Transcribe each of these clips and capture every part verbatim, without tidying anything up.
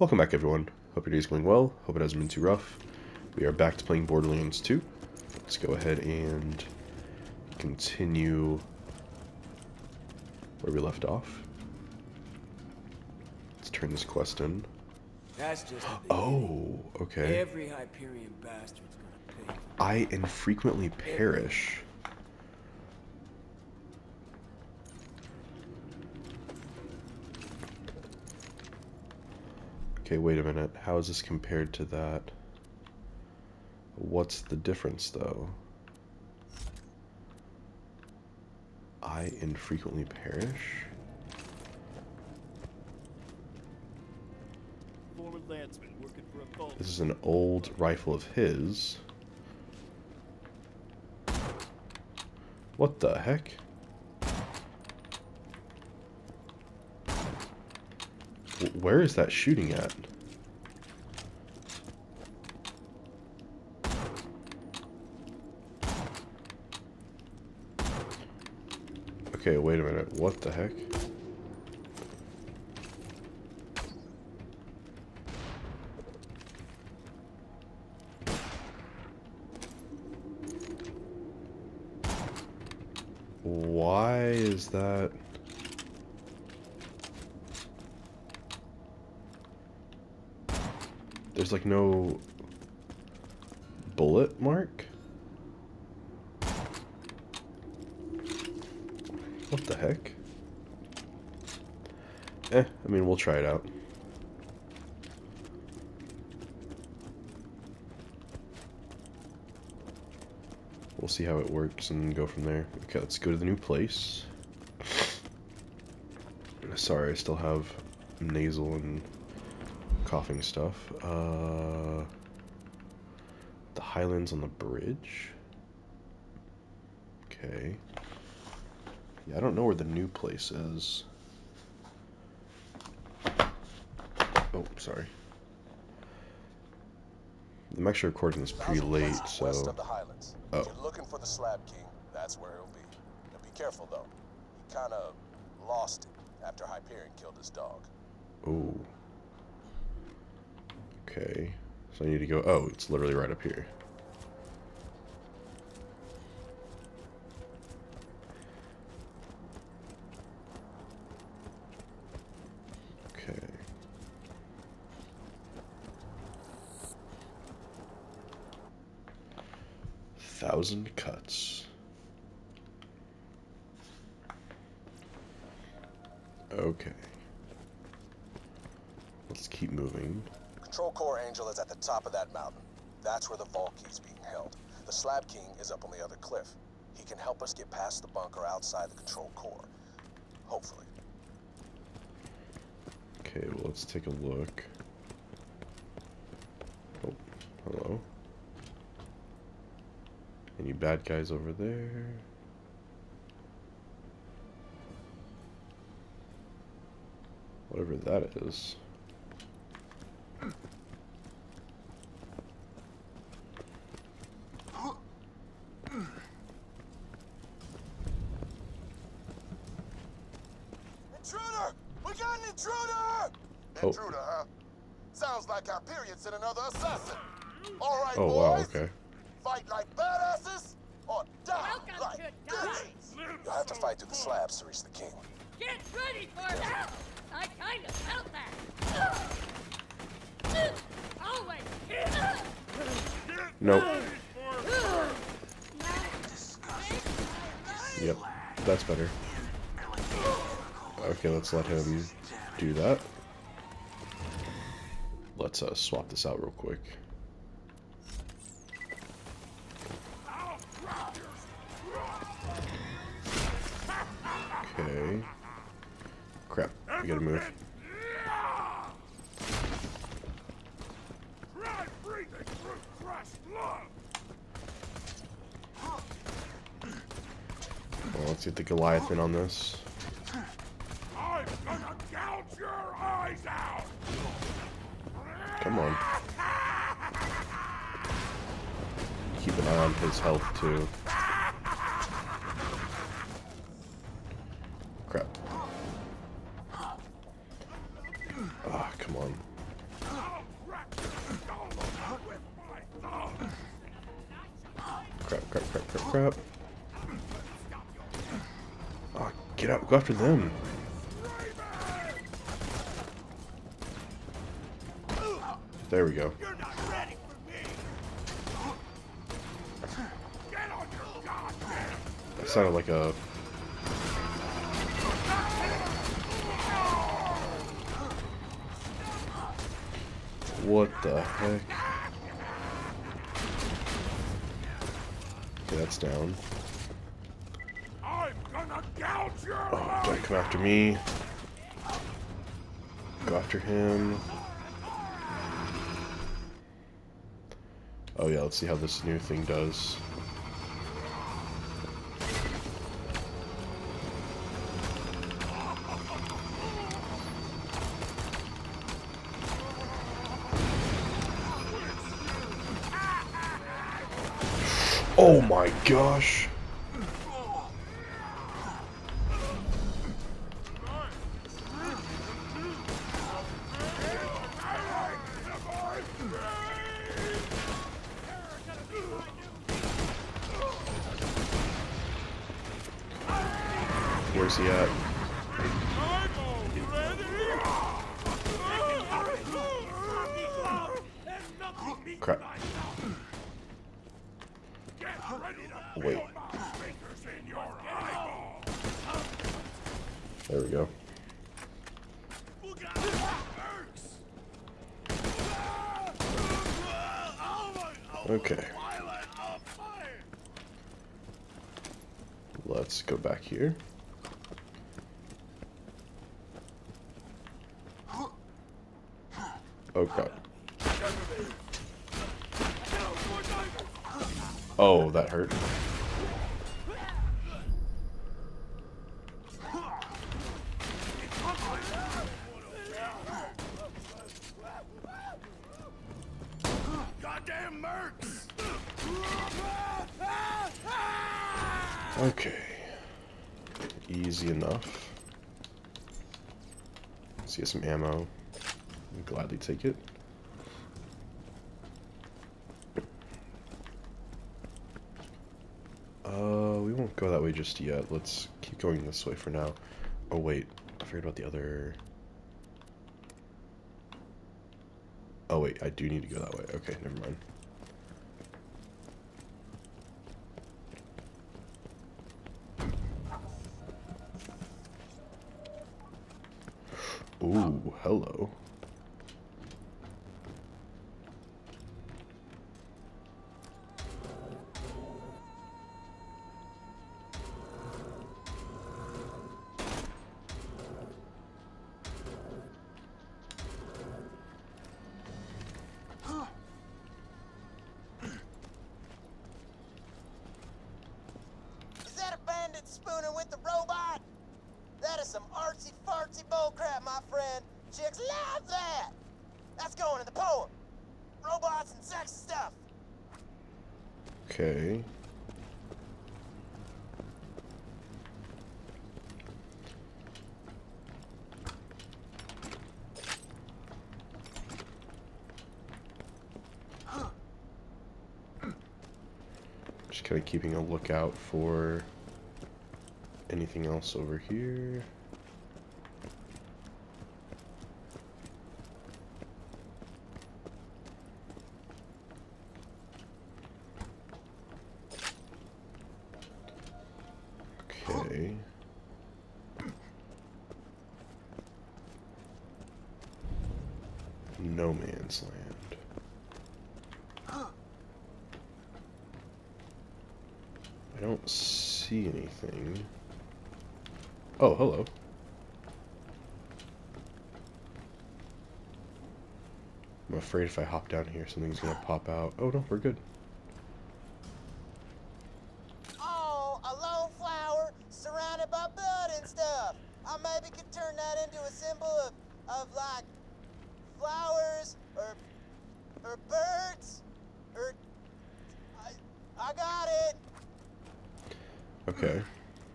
Welcome back, everyone. Hope your day's going well. Hope it hasn't been too rough. We are back to playing Borderlands two. Let's go ahead and continue where we left off. Let's turn this quest in. That's just Oh, okay. Every Hyperion bastard's gonna pay. I infrequently perish. Okay, wait a minute. How is this compared to that? What's the difference, though? I infrequently perish? Former landsman working for a cult. This is an old rifle of his. What the heck? Where is that shooting at? Okay, wait a minute. What the heck? Why is that? There's like no bullet mark? What the heck? Eh, I mean, we'll try it out. We'll see how it works and go from there. Okay, let's go to the new place. Sorry, I still have nasal and coughing stuff. Uh, the Highlands on the bridge. Okay. Yeah, I don't know where the new place is. Oh, sorry. I'm actually recording this pretty late, so. West of the Highlands. Oh. If you're looking for the Slab King, that's where he'll be. Now be careful though. He kind of lost it after Hyperion killed his dog. Oh. Okay. So I need to go. Oh, it's literally right up here. Okay. Thousand cuts. Okay. Let's keep moving. Control Core Angel is at the top of that mountain. That's where the Vault Key's being held. The Slab King is up on the other cliff. He can help us get past the bunker outside the Control Core. Hopefully. Okay, well, let's take a look. Oh, hello. Any bad guys over there? Whatever that is. Intruder! We got an intruder! Oh. Intruder, huh? Sounds like Hyperion sent another assassin. All right, Oh, boys. wow, okay. Fight like badasses or die Welcome like to die. villains. You'll have to fight through the slabs to reach the king. Get ready for it! I kind of felt that! Always! Nope. Yep, that's better. Okay, let's let him do that. Let's uh, swap this out real quick. Okay. Crap, we gotta move. Well, let's get the Goliath in on this. I'm gonna gouge your eyes out! Come on. Keep an eye on his health too. Crap. Ah, come on. crap. Oh, get out. Go after them. There we go. You're not ready for me. Get on your goddamn. That sounded like a... What the heck? Okay, that's down. I'm gonna gouge your Oh, eyes. don't come after me. Go after him. Oh yeah, let's see how this new thing does. Oh my gosh! Where's he at? Crap. Wait. There we go. Okay. Let's go back here. Oh god. Oh, that hurt. Goddamn mercs! Okay. Easy enough. Let's get some ammo. I'd gladly take it. Uh, we won't go that way just yet. Let's keep going this way for now. Oh wait, I forgot about the other... Oh wait, I do need to go that way. Okay, never mind. Ooh, hello. Is that a bandit spooning with the robot? That is some artsy-fartsy bullcrap, my friend. Chicks love that. That's going in the poem. Robots and sex stuff. Okay. Just kind of keeping a lookout for anything else over here. Okay. No man's land. I don't see anything. Oh, hello. I'm afraid if I hop down here, something's gonna pop out. Oh no, we're good. Oh, a lone flower surrounded by blood and stuff. I maybe could turn that into a symbol of, of like, flowers, or, or birds, or, I, I got it. Okay.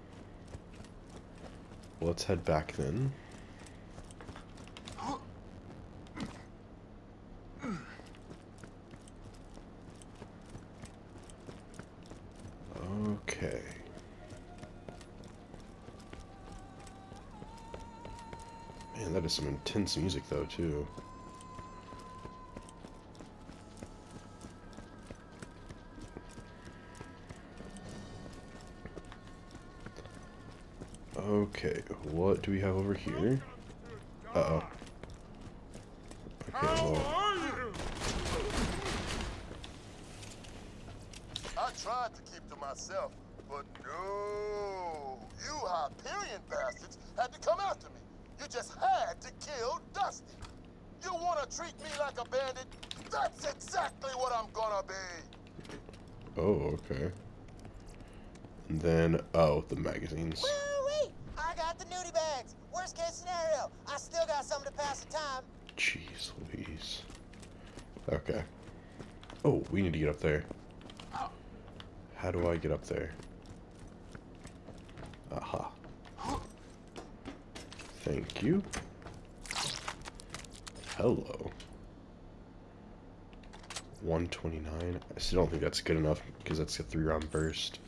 Well, let's head back then. is some intense music though too. Okay, what do we have over here? Uh-oh. Okay, well... I tried to keep to myself, but no. You Hyperion bastards had to come after me. You just had to kill Dusty. You want to treat me like a bandit? That's exactly what I'm gonna be. Oh, okay. And then, oh, the magazines. Woo-wee! I got the nudie bags. Worst case scenario, I still got something to pass the time. Jeez Louise. Okay. Oh, we need to get up there. How do I get up there? Aha. Thank you. Hello. one twenty-nine. I still don't think that's good enough because that's a three round burst.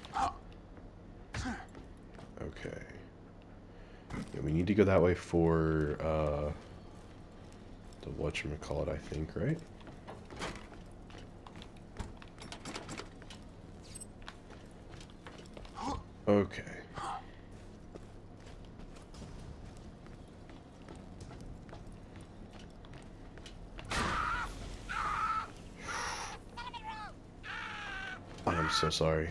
Okay. Yeah, we need to go that way for uh, the whatchamacallit, I think, right? Okay. I'm so sorry.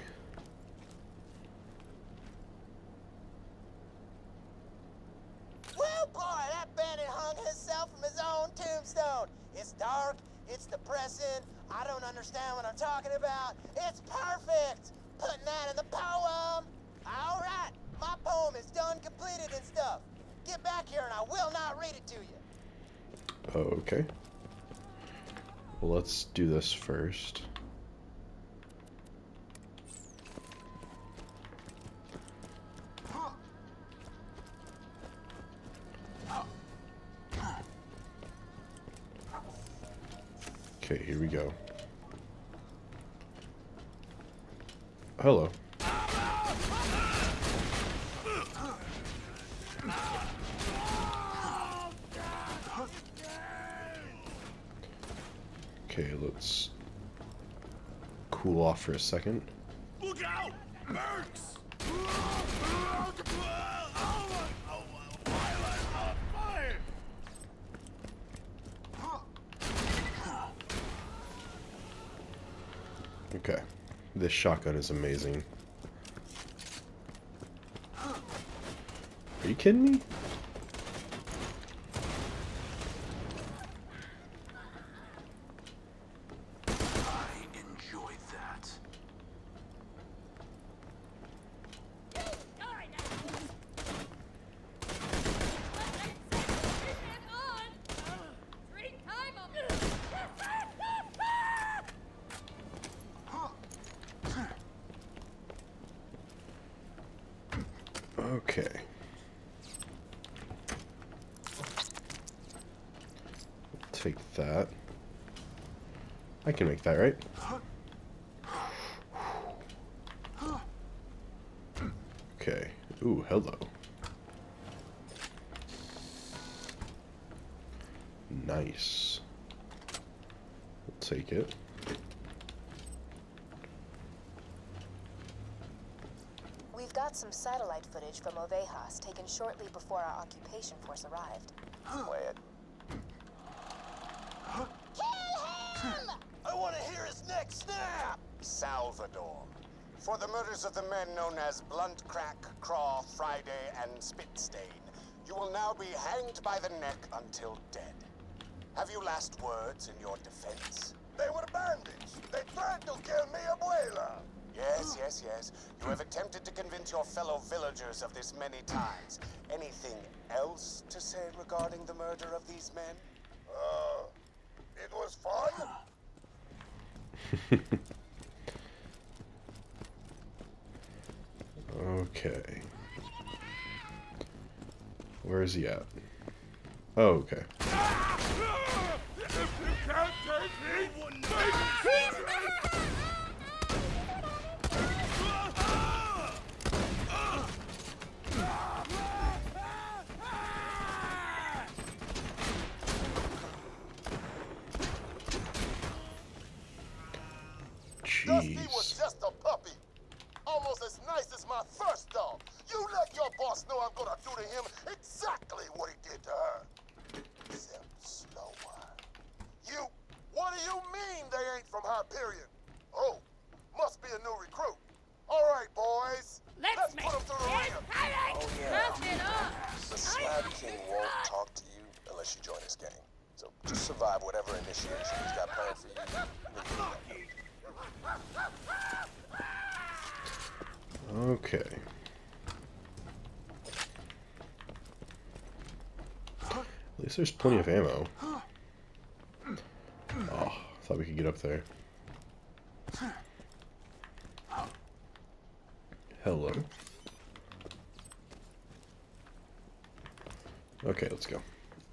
Well, boy, that bandit hung himself from his own tombstone. It's dark, it's depressing, I don't understand what I'm talking about. It's perfect! Putting that in the poem! Alright, my poem is done, completed and stuff. Get back here and I will not read it to you. Okay. Well, let's do this first. Okay, here we go. Hello. Okay, let's cool off for a second. Look out! Mercs! Okay, this shotgun is amazing. Are you kidding me? Okay. Take that. I can make that, right? Okay. Ooh, hello. Nice. We'll take it. We've got some satellite footage from Ovejas taken shortly before our occupation force arrived. Play it. Kill him! I want to hear his neck snap! Salvador. For the murders of the men known as Blunt Crack, Craw, Friday, and Spitstain, you will now be hanged by the neck until dead. Have you last words in your defense? They were bandits. They tried to kill mi abuela. Yes, yes, yes. You have attempted to convince your fellow villagers of this many times. Anything else to say regarding the murder of these men? Uh, it was fun. Okay. Where is he at? Oh, okay. If you can't take me, make me. Dusty was Jeez. just a puppy. Almost as nice as my first dog. You let your boss know I'm gonna do to him exactly what he did to her. Except slower. You, what do you mean they ain't from Hyperion? Oh, must be a new recruit. All right, boys. Let's Let's make put him through the ringer. Oh, yeah. Tough it up. The Slab King won't talk to you unless you join his gang. So just survive whatever initiation he's got planned for you. Okay. At least there's plenty of ammo. Oh, thought we could get up there. Hello. Okay, let's go.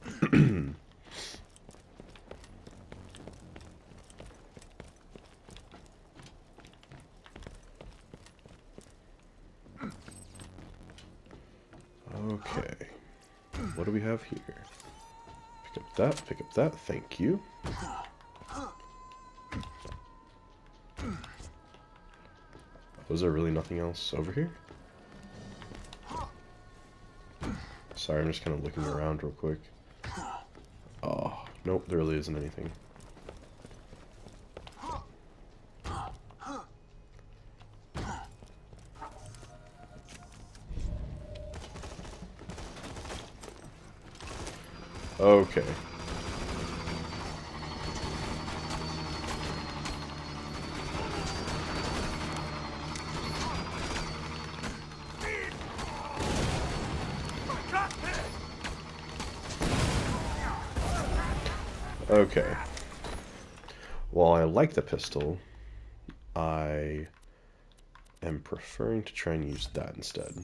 Okay. What do we have here? Pick up that, pick up that, thank you. Was there really nothing else over here? Sorry, I'm just kind of looking around real quick. Oh, nope, there really isn't anything. Okay. Okay. While I like the pistol, I am preferring to try and use that instead.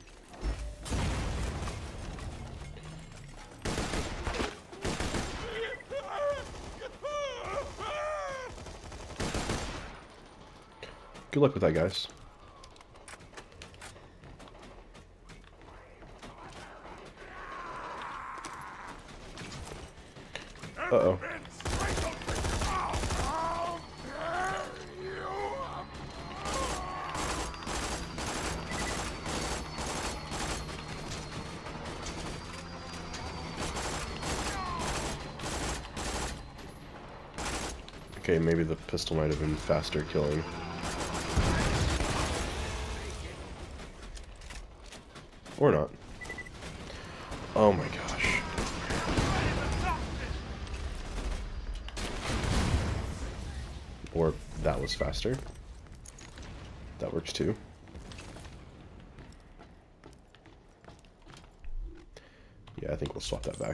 Good luck with that, guys. Uh-oh. Okay, maybe the pistol might have been faster killing. Or not. Oh my gosh. Or that was faster. That works too. Yeah, I think we'll swap that back.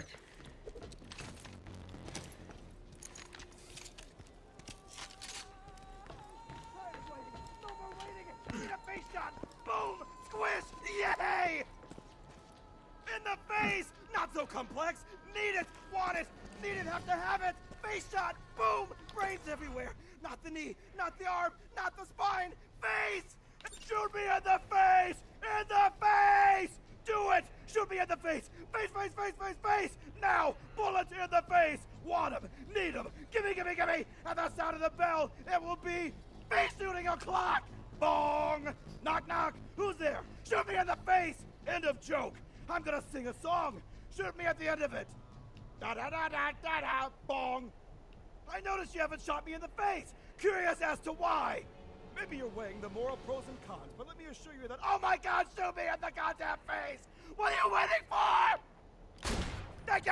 Complex. Need it. Want it. Need it. Have to have it. Face shot. Boom. Brains everywhere. Not the knee. Not the arm. Not the spine. Face. Shoot me in the face. In the face. Do it. Shoot me in the face. Face, face, face, face, face. Now. Bullets in the face. Want him. Need him. Gimme, gimme, gimme. At the sound of the bell, it will be face shooting o'clock. Bong. Knock, knock. Who's there? Shoot me in the face. End of joke. I'm gonna sing a song. Shoot me at the end of it. Da da da da da da. Bong. I noticed you haven't shot me in the face. Curious as to why. Maybe you're weighing the moral pros and cons, but let me assure you that, oh my God, shoot me in the goddamn face. What are you waiting for? Thank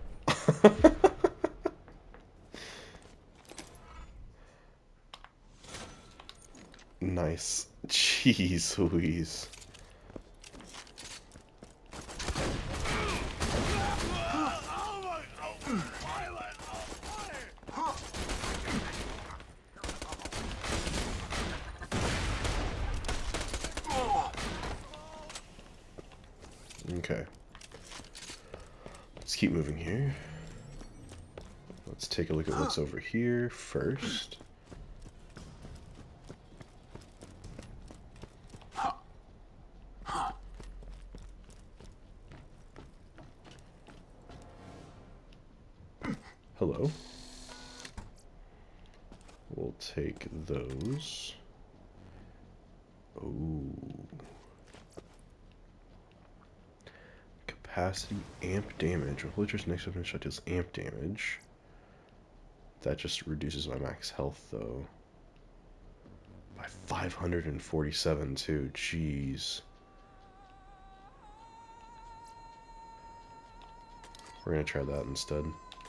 you. Nice. Jeez Louise. Okay. Let's keep moving here. Let's take a look at what's over here first. Hello. We'll take those. Ooh. Capacity amp damage. When Villagers next weapon shot deals amp damage. That just reduces my max health though. By five hundred forty-seven too. Jeez. We're gonna try that instead.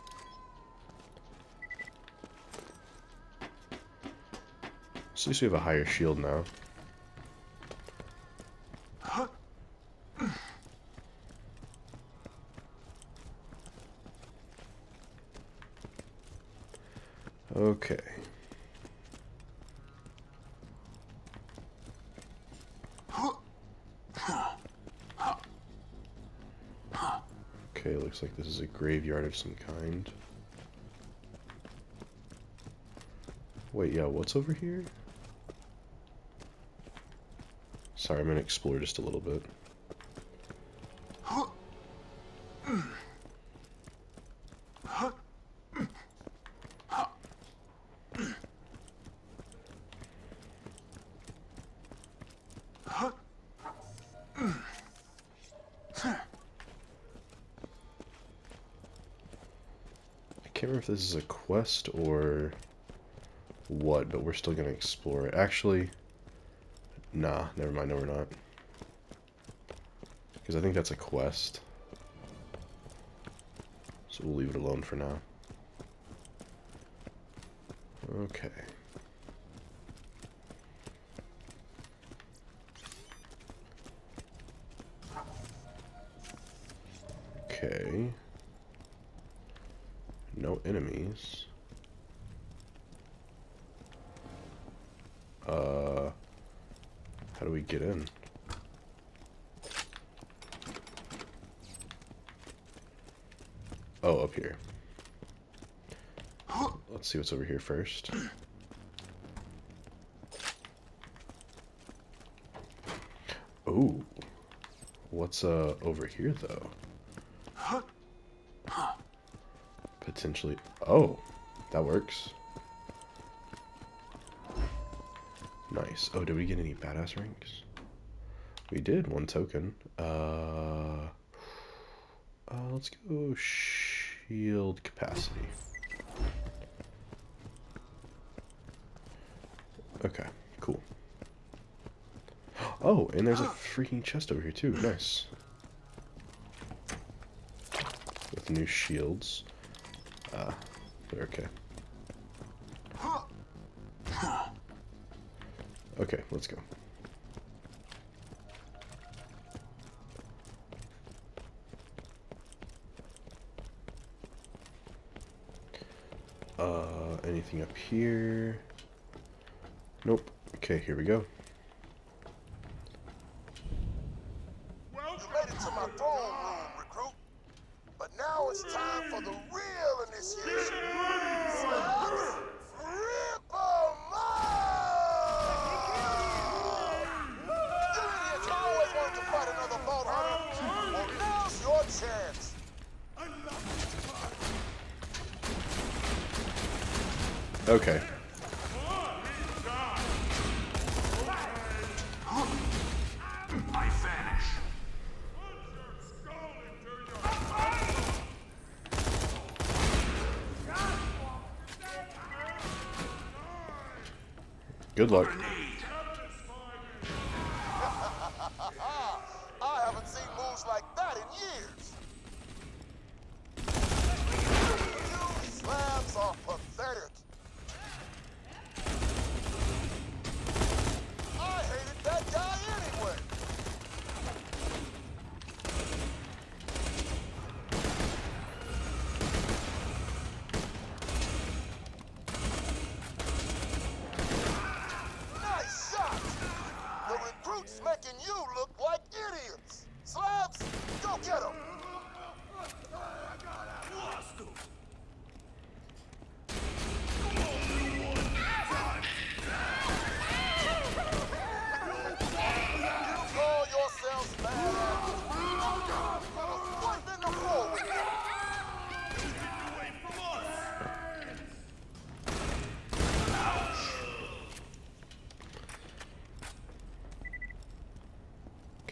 So at least we have a higher shield now. Okay. Okay, looks like this is a graveyard of some kind. Wait, yeah, what's over here? Sorry, I'm gonna explore just a little bit. I can't remember if this is a quest or what, but we're still gonna explore it. Actually, nah, never mind, no we're not. Because I think that's a quest. So we'll leave it alone for now. Okay. Okay. No enemies. Uh, how do we get in? Oh, up here. Let's see what's over here first. Ooh. What's uh over here though? Potentially. Oh, that works. Nice. Oh, did we get any badass ranks? We did, one token. Uh, uh let's go shield capacity. Okay, cool. Oh, and there's a freaking chest over here too. Nice. With new shields. Uh, they're okay. Okay, let's go. Uh, anything up here? Nope. Okay, here we go. You made it to my throne room, recruit. But now it's time for the real initiation. Slaps, rip 'em off! You idiots always wanted to fight another boat hunter. Well, now's your chance. Okay. I vanish. Good luck. I haven't seen moves like that in years. You slabs are pathetic. I hated that guy anyway.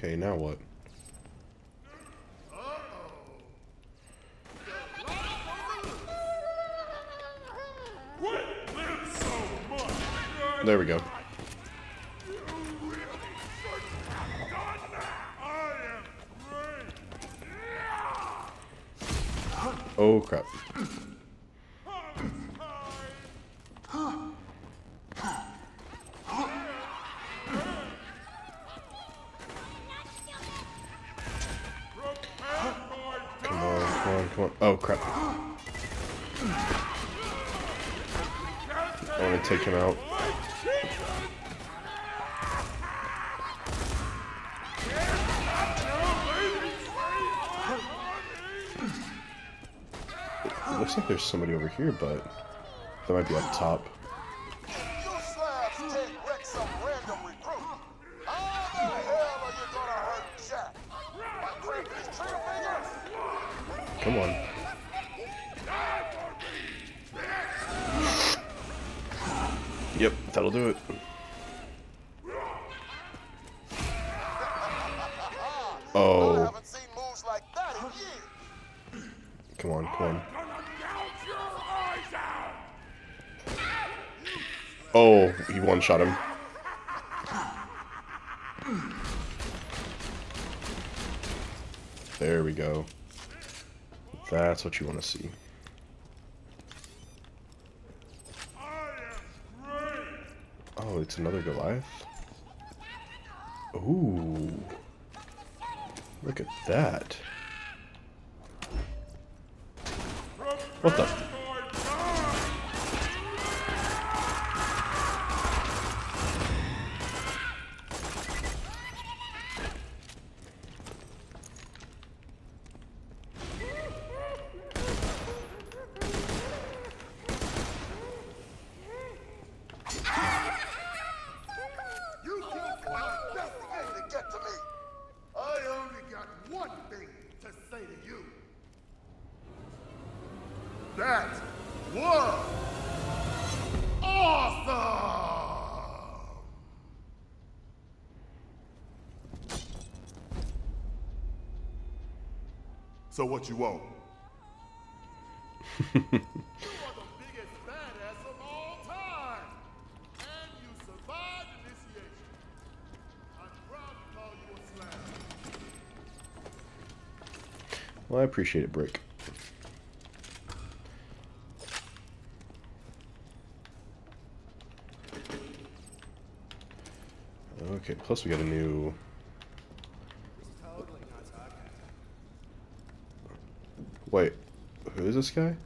Okay, now what? There we go. Oh crap. Come on, come on, come on. Oh crap. I want to take him out. It looks like there's somebody over here, but that might be up top. You slabs can't wreck some random recruit. How the hell are you gonna hurt Jack? By cramping his trigger fingers? Come on. Yep, that'll do it. Oh. I haven't seen moves like that in years. Come on, come on. Oh, he one-shot him. There we go. That's what you want to see. Oh, it's another Goliath? Ooh. Look at that. What the? That was awesome! So what you want? You are the biggest badass of all time! And you survived initiation. I'm proud to call you a slab. Well, I appreciate it, Brick. Okay, plus we got a new... Wait, who is this guy?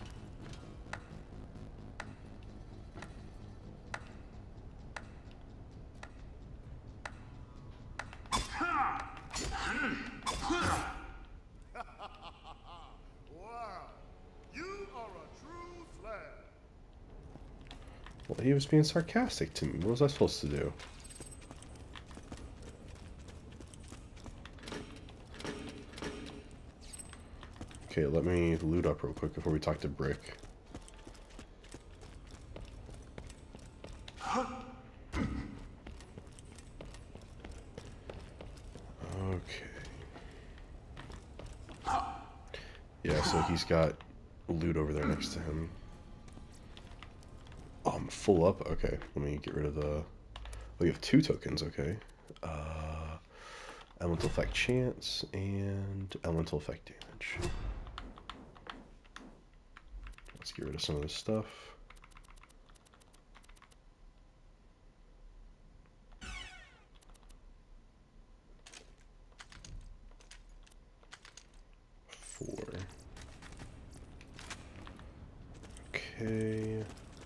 Wow, you are a true slab. Well, he was being sarcastic to me. What was I supposed to do? Okay, let me loot up real quick before we talk to Brick. Okay. Yeah, so he's got loot over there next to him. Oh, I'm full up? Okay, let me get rid of the... We have two tokens, okay. Uh, elemental effect chance and elemental effect damage. Let's get rid of some of this stuff. Four. Okay.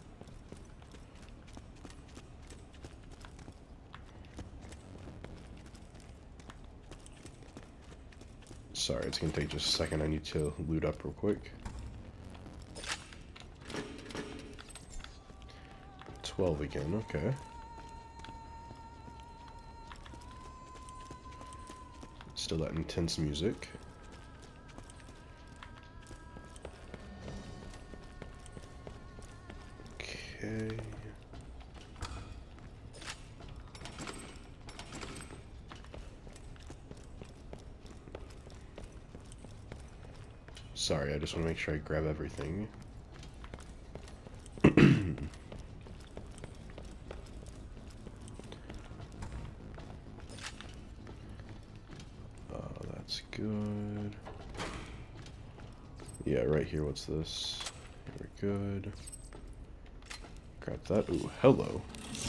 Sorry, it's gonna take just a second. I need to loot up real quick. twelve again, okay. Still that intense music. Okay. sorry, I just want to make sure I grab everything. Uh, that's good. Yeah, right here, what's this? Here we're good. Grab that. Ooh, hello.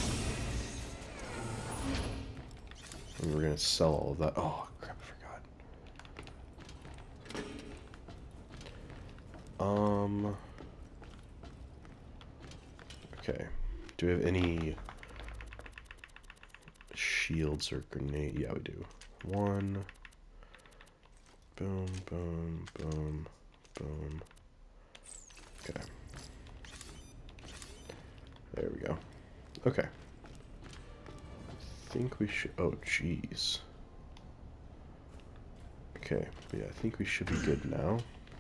And we're gonna sell all of that. Oh, crap, I forgot. Um... Okay. Do we have any shields or grenade? Yeah, we do. One. Boom, boom, boom, boom. Okay. There we go. Okay. I think we should... Oh, jeez. Okay. Yeah, I think we should be good now.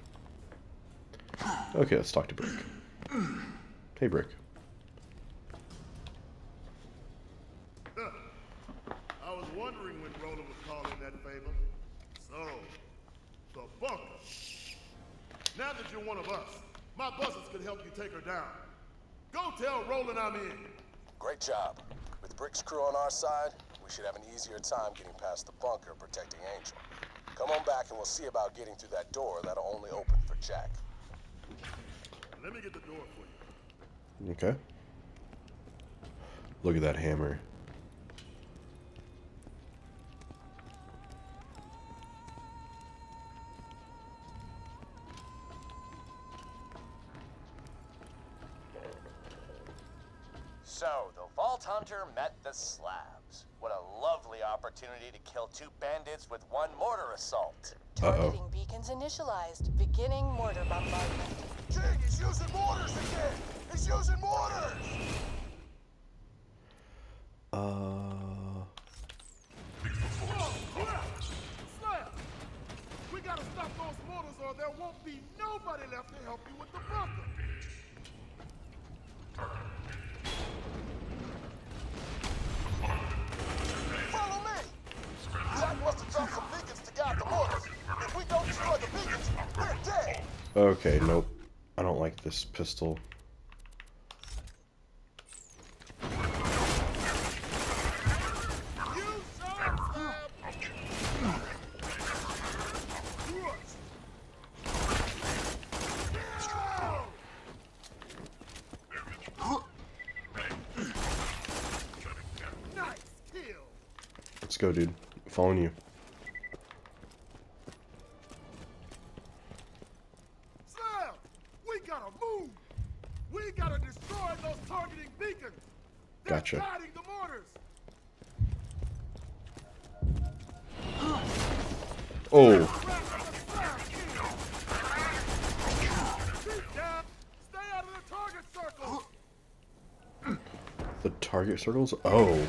Okay, let's talk to Brick. Hey, Brick. I was wondering when Roland would call in that favor. So, the bunker. Now that you're one of us, my buzzards could help you take her down. Go tell Roland I'm in. Great job. With Brick's crew on our side, we should have an easier time getting past the bunker protecting Angel. Come on back and we'll see about getting through that door that'll only open for Jack. Let me get the door for you. Okay. Look at that hammer. So, the Vault Hunter met the Slabs. What a lovely opportunity to kill two bandits with one mortar assault. Targeting beacons initialized. Beginning mortar bombardment. King, he's using mortars again! He's using mortars! Uh... Oh, crap! Slab! We gotta stop those mortars or there won't be nobody left to help you with the bunker! Follow me! Jack must have dropped some beacons to guide the mortars. If we don't destroy the beacons, we're dead! Okay, nope. I don't like this pistol. Let's go, dude. I'm following you. Slab! We gotta move! We gotta destroy those targeting beacons! They're Gotcha. guiding the mortars! Oh. Keep down! Stay out of the target circle! The target circles? Oh. Damn it!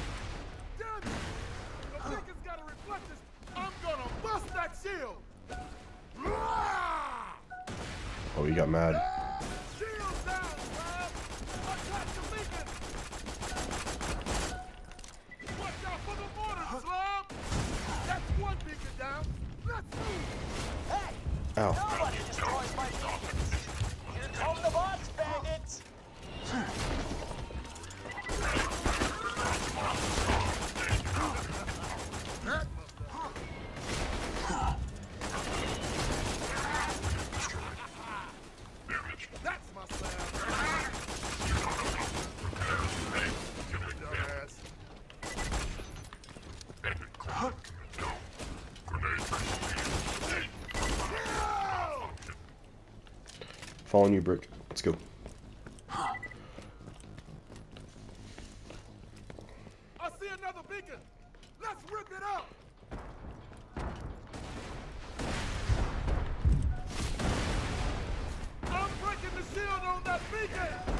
The beacon's got a reflectors! I'm gonna bust that shield! Oh, he got mad. Shield down, Slab! Attack the beacon! Watch out for the mortars, Slab! That's one beacon down! Let's move! Hey! Ow. Nobody destroys my beacons! Here come the bots, bandits! That's my slab! Dumbass. Following you, Brick. Let's go. I see another beacon! Let's rip it out! I'm breaking the shield on that beacon!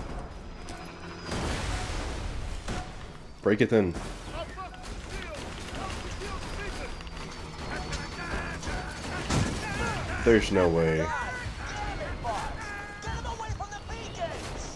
Break it then. I'm busting the shield! Help me kill the beacon! There's no way. Damn it, bots! Get them away from the beacons!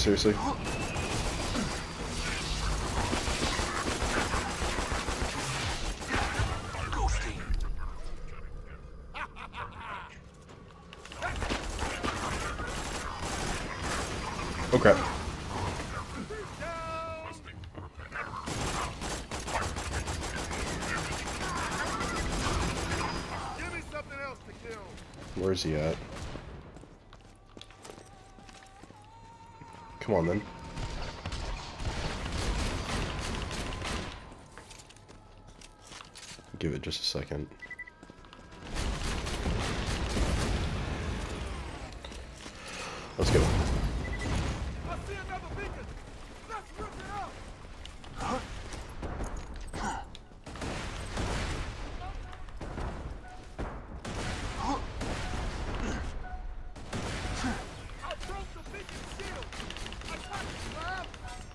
Seriously? Okay. Give me something else to kill. Where's he at? Come on then. Give it just a second. Let's go. I see another beacon. Let's rip it up. I broke the beacon shield. I got it, Slab.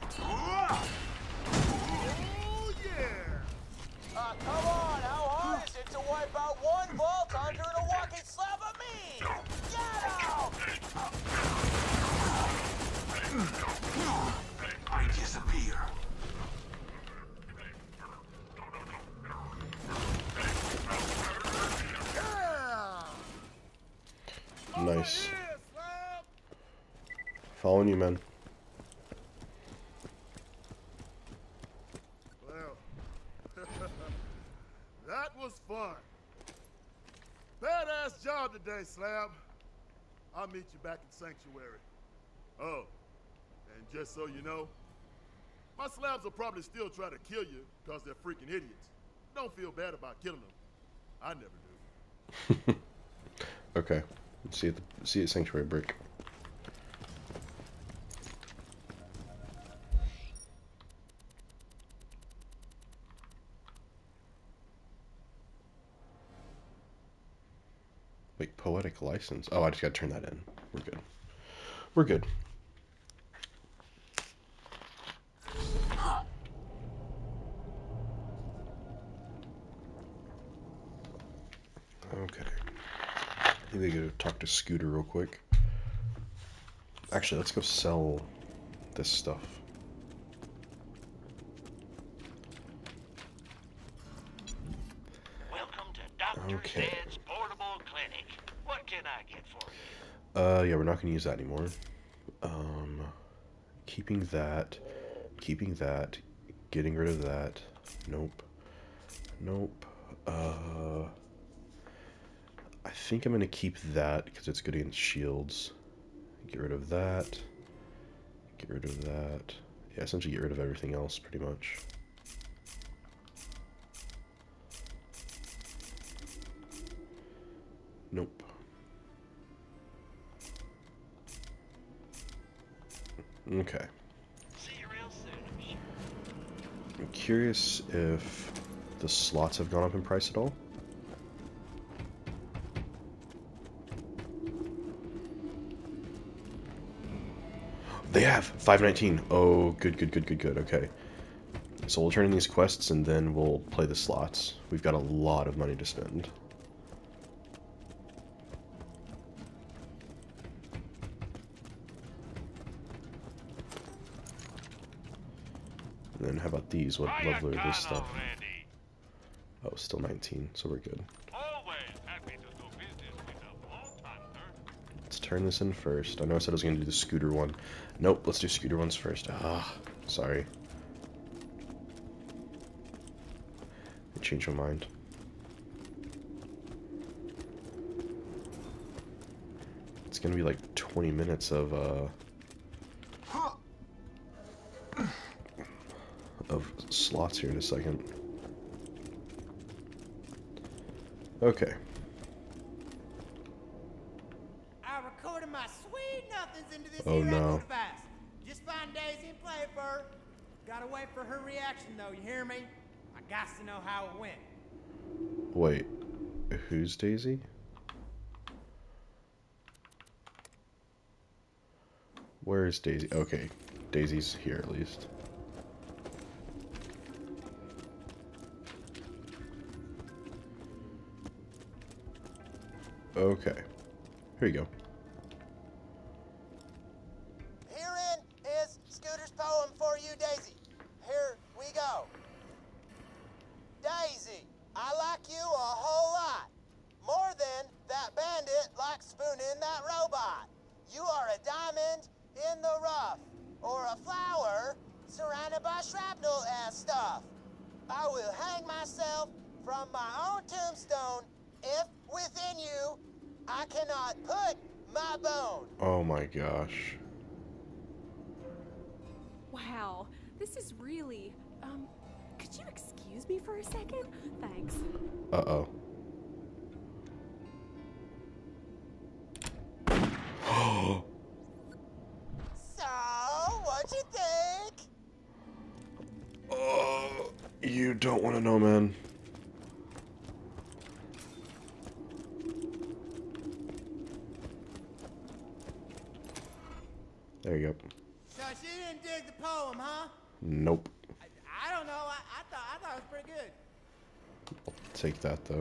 Oh yeah. Uh, come on, how hard is it to wipe out one Vault Hunter and a walking slab of me? Get out! I disappear. Nice. Following you, man. Well, that was fun. Badass job today, Slab. I'll meet you back in Sanctuary. Oh, and just so you know, my slabs will probably still try to kill you because they're freaking idiots. Don't feel bad about killing them. I never do. Okay. See you at the, see you at Sanctuary Brick. Wait, poetic license. Oh, I just gotta turn that in. We're good. We're good. Okay. I think we gotta talk to Scooter real quick. Actually, let's go sell this stuff. Welcome to Doctor Okay. Zed's portable clinic. What can I get for you? Uh, yeah, we're not gonna use that anymore. Um, keeping that, keeping that, getting rid of that. Nope. Nope. Uh, I think I'm gonna keep that because it's good against shields. Get rid of that. Get rid of that. Yeah, essentially get rid of everything else, pretty much. Nope. Okay. See you real soon. I'm curious if the slots have gone up in price at all. They have five nineteen. Oh, good, good, good, good, good. Okay. So we'll turn in these quests and then we'll play the slots. We've got a lot of money to spend. And then how about these? What level are this stuff? Oh, still nineteen, so we're good. Let's turn this in first. I know I said I was going to do the scooter one. Nope, let's do scooter ones first. Ah, sorry. I changed my mind. It's going to be like twenty minutes of, uh... of slots here in a second. Okay. I recorded my sweet nothings into this Oh, here no. echo device. Just find Daisy and play it for her. Gotta wait for her reaction though, you hear me? I got to know how it went. Wait, who's Daisy? Where is Daisy? Okay, Daisy's here at least. Okay, here you go. Herein in that robot. You are a diamond in the rough, or a flower surrounded by shrapnel-ass stuff. I will hang myself from my own tombstone if within you I cannot put my bone. Oh my gosh. Wow, this is really, um, could you excuse me for a second? Thanks. Uh-oh. So, what'd you think? Oh, you don't want to know, man. There you go. So she didn't dig the poem, huh? Nope. I, I don't know. I, I thought I thought it was pretty good. I'll take that though.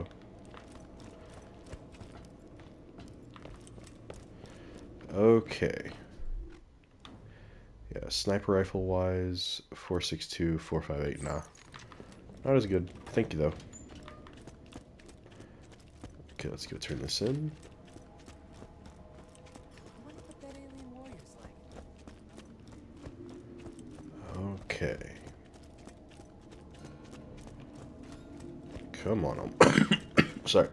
Okay. Yeah, sniper rifle wise, four six two, four five eight, nah. Not as good. Thank you though. Okay, let's go turn this in. Okay. Come on. I'm sorry.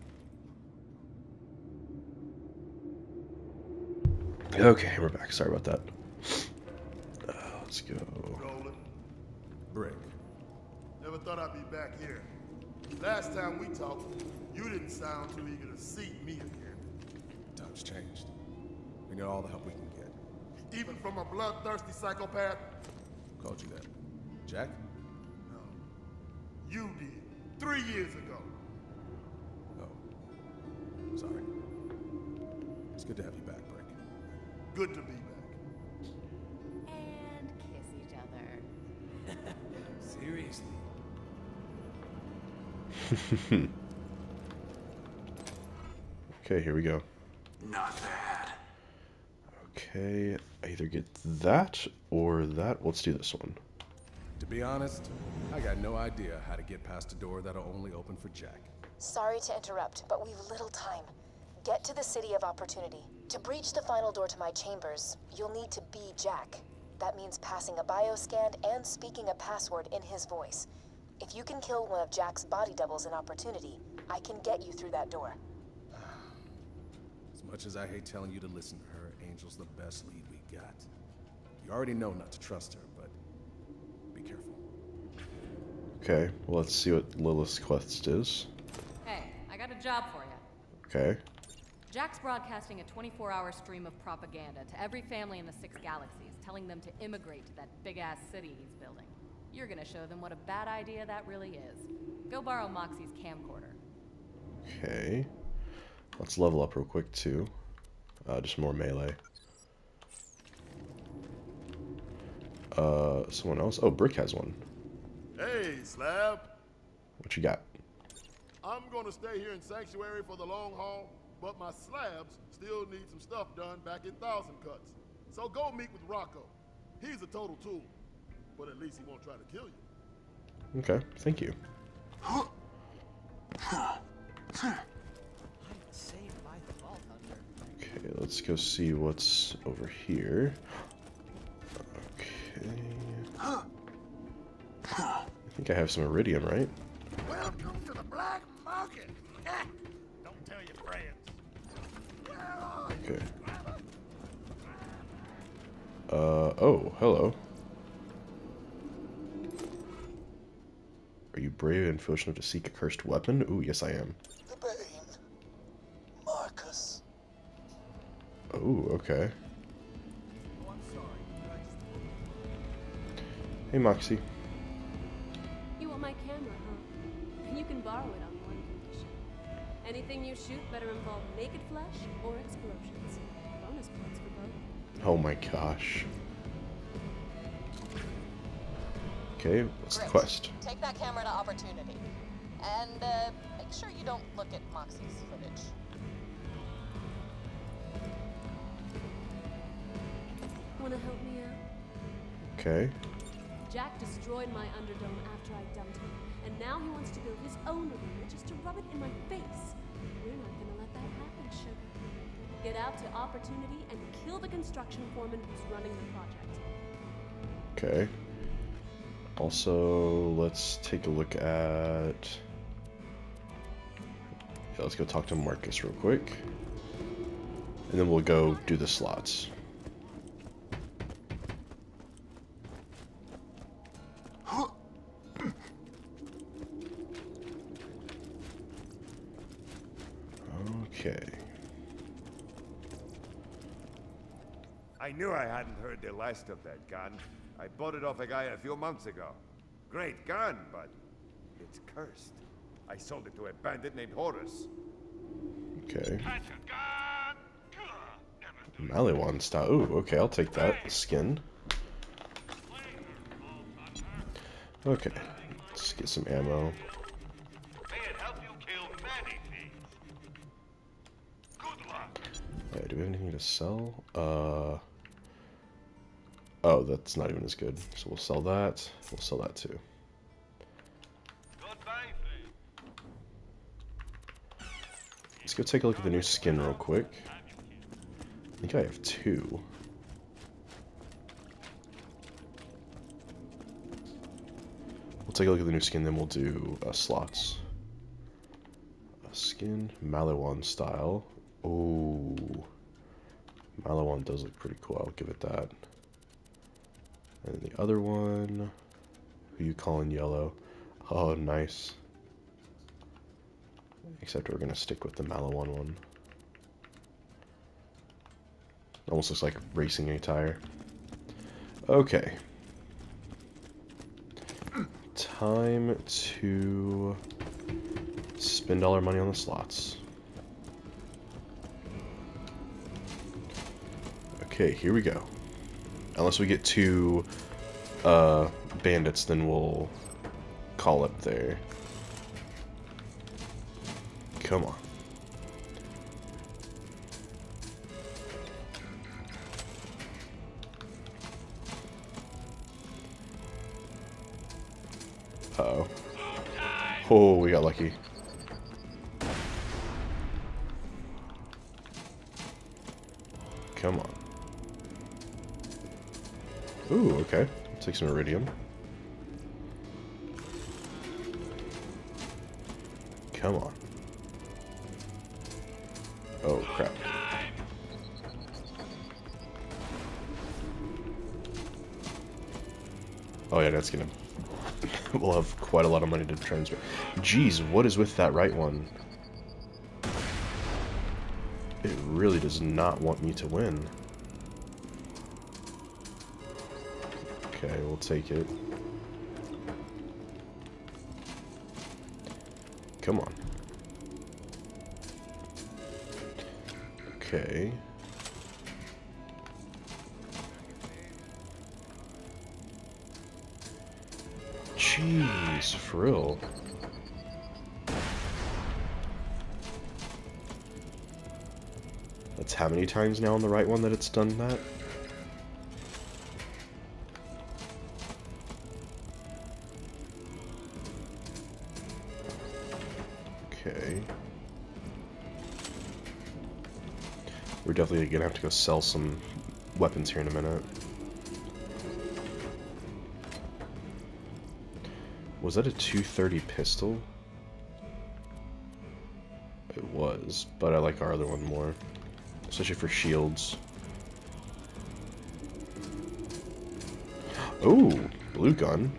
Okay, we're back. Sorry about that. Uh, let's go. Rolling. Brick. Never thought I'd be back here. Last time we talked, you didn't sound too eager to see me again. Times changed. We need all the help we can get. Even from a bloodthirsty psychopath? Who called you that? Jack? No. You did. Three years ago. Oh. Sorry. It's good to have you back, Brick. Good to be back. And kiss each other. Seriously. Okay, here we go. Not bad. Okay, I either get that or that. Let's do this one. To be honest, I got no idea how to get past a door that'll only open for Jack. Sorry to interrupt, but we've little time. Get to the City of Opportunity. To breach the final door to my chambers, you'll need to be Jack. That means passing a bioscan and speaking a password in his voice. If you can kill one of Jack's body doubles in Opportunity, I can get you through that door. As much as I hate telling you to listen to her, Angel's the best lead we got. You already know not to trust her, but be careful. Okay, well, let's see what Lilith's quest is. Hey, I got a job for you. Okay. Jack's broadcasting a twenty-four hour stream of propaganda to every family in the six galaxies, telling them to immigrate to that big-ass city he's building. You're gonna show them what a bad idea that really is. Go borrow Moxie's camcorder. Okay. Let's level up real quick, too. Uh, just more melee. Uh, someone else? Oh, Brick has one. Hey, Slab. What you got? I'm gonna stay here in Sanctuary for the long haul, but my slabs still need some stuff done back in Thousand Cuts. So go meet with Rocco. He's a total tool, but at least he won't try to kill you. Okay, thank you. Okay, let's go see what's over here. Okay. I think I have some iridium, right? Welcome to the black market. Don't tell your friends. Okay. Uh, oh, hello. Are you brave and foolish enough to seek a cursed weapon? Ooh, yes I am. The Bane. Marcus. Oh, okay. Hey, Moxie. You want my camera, huh? You can borrow it on one condition. Anything you shoot better involve naked flesh or explosions. Bonus points for both. Oh my gosh. Okay, what's the Great. quest? Take that camera to Opportunity. And uh, make sure you don't look at Moxie's footage. Wanna help me out? Okay. Jack destroyed my Underdome after I dumped him, and now he wants to build his own arena just to rub it in my face. We're not gonna let that happen, sugar. Get out to Opportunity and kill the construction foreman who's running the project. Okay. Also, let's take a look at... Yeah, let's go talk to Marcus real quick. And then we'll go do the slots. Okay. I knew I hadn't heard the last of that gun. I bought it off a guy a few months ago. Great gun, but it's cursed. I sold it to a bandit named Horus. Okay. Maliwan style. Ooh, okay, I'll take that skin. Okay, let's get some ammo. Yeah, do we have anything to sell? Uh. Oh, that's not even as good. So we'll sell that. We'll sell that too. Let's go take a look at the new skin real quick. I think I have two. We'll take a look at the new skin, then we'll do uh, slots. A skin, Maliwan style. Oh, Maliwan does look pretty cool. I'll give it that. And the other one, who you calling yellow? Oh, nice. Except we're gonna stick with the Maliwan one. Almost looks like racing attire. Okay. Time to spend all our money on the slots. Okay, here we go. Unless we get two uh, bandits, then we'll call it there. Come on. Uh-oh. Oh, we got lucky. Come on. Ooh, okay. I'll take some iridium. Come on. Oh, crap. Oh yeah, that's gonna... we'll have quite a lot of money to transfer. Jeez, what is with that right one? It really does not want me to win. Okay, we'll take it. Come on. Okay. Jeez, for real. That's how many times now on the right one that it's done that? Okay. We're definitely gonna have to go sell some weapons here in a minute. Was that a two thirty pistol? It was, but I like our other one more. Especially for shields. Oh, blue gun.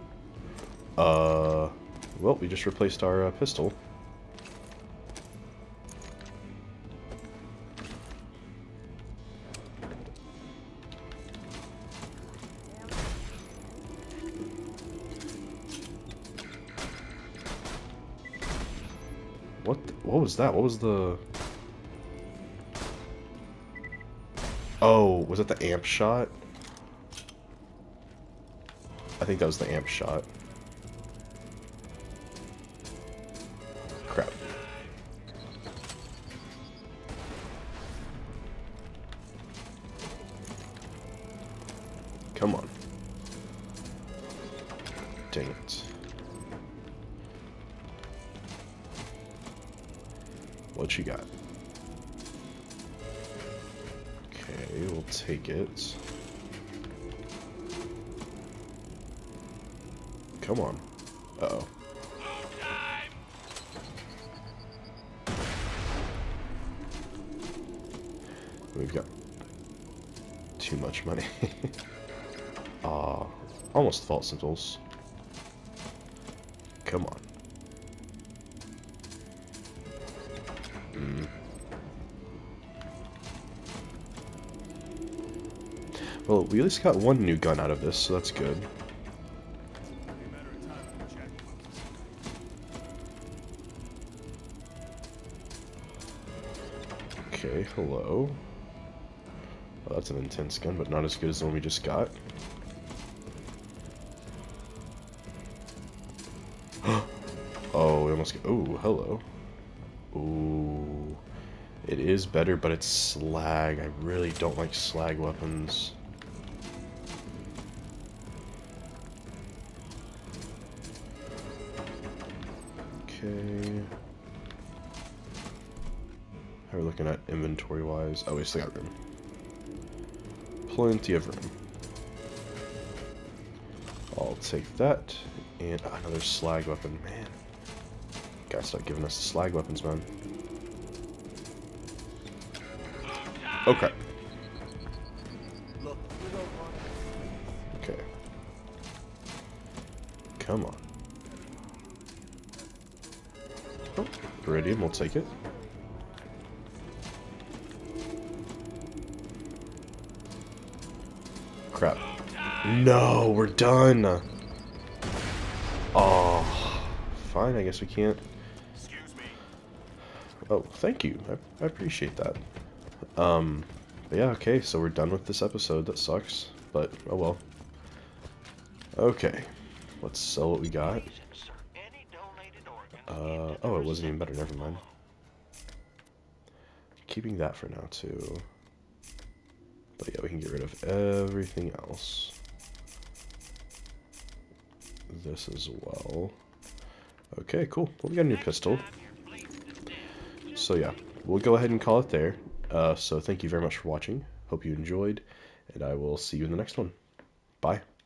Uh, well, we just replaced our uh, pistol. What? The, what was that? What was the... Oh, was it the amp shot? I think that was the amp shot. Crap. Come on. Dang it. What you got? take it. Come on. Uh-oh. We've got too much money. Ah, uh, almost Vault Sentinels. Come on. Mm. Well, we at least got one new gun out of this, so that's good. Okay, hello. Well, that's an intense gun, but not as good as the one we just got. Oh, we almost get. Oh, hello. Ooh. It is better, but it's slag. I really don't like slag weapons. Okay. How are we looking at inventory-wise? Oh, we still got room. Plenty of room. I'll take that. And oh, another slag weapon. Man. Gotta start giving us the slag weapons, man. Okay. Okay. Come on. Oh, Iridium, we'll take it. Crap. No, we're done. Oh, fine. I guess we can't. Excuse me. Oh, thank you. I, I appreciate that. Um, but yeah, okay. So we're done with this episode. That sucks, but oh well. Okay, let's sell what we got. Uh, oh, it wasn't even better. Never mind. Keeping that for now too. But yeah, we can get rid of everything else. This as well. Okay, cool. Well, we got a new pistol. So yeah, we'll go ahead and call it there. Uh, so thank you very much for watching. Hope you enjoyed, and I will see you in the next one. Bye.